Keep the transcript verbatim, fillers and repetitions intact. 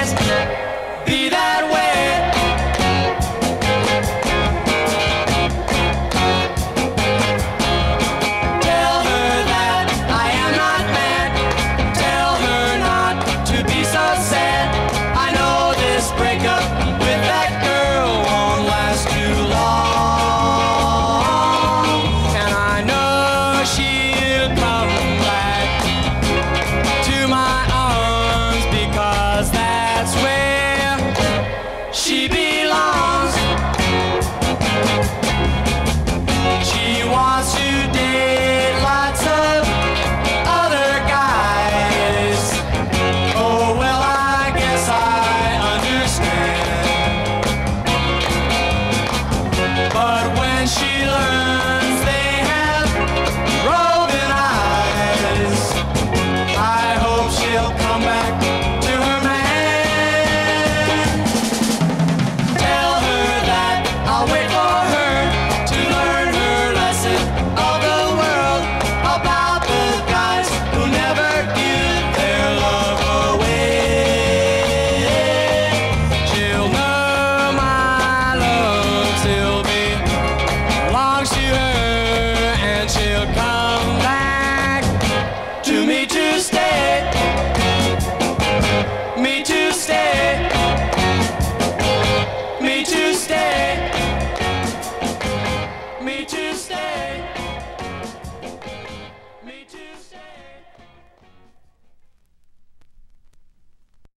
always be that way. Tell her that I am not mad. Tell her not to be so sad. I know this breakup with that girl won't last too long, and I know she'll come back to my arms, because that's where she belongs. She wants to date lots of other guys. Oh well, I guess I understand. But when she learns they have roving eyes, I hope she'll come back to her man. Tell her that I'll wait for her to learn her lesson of the world, about the guys who never give their love away. She'll know my love still belongs to her, and she'll come back to me to stay, me to stay, me to stay, me to stay.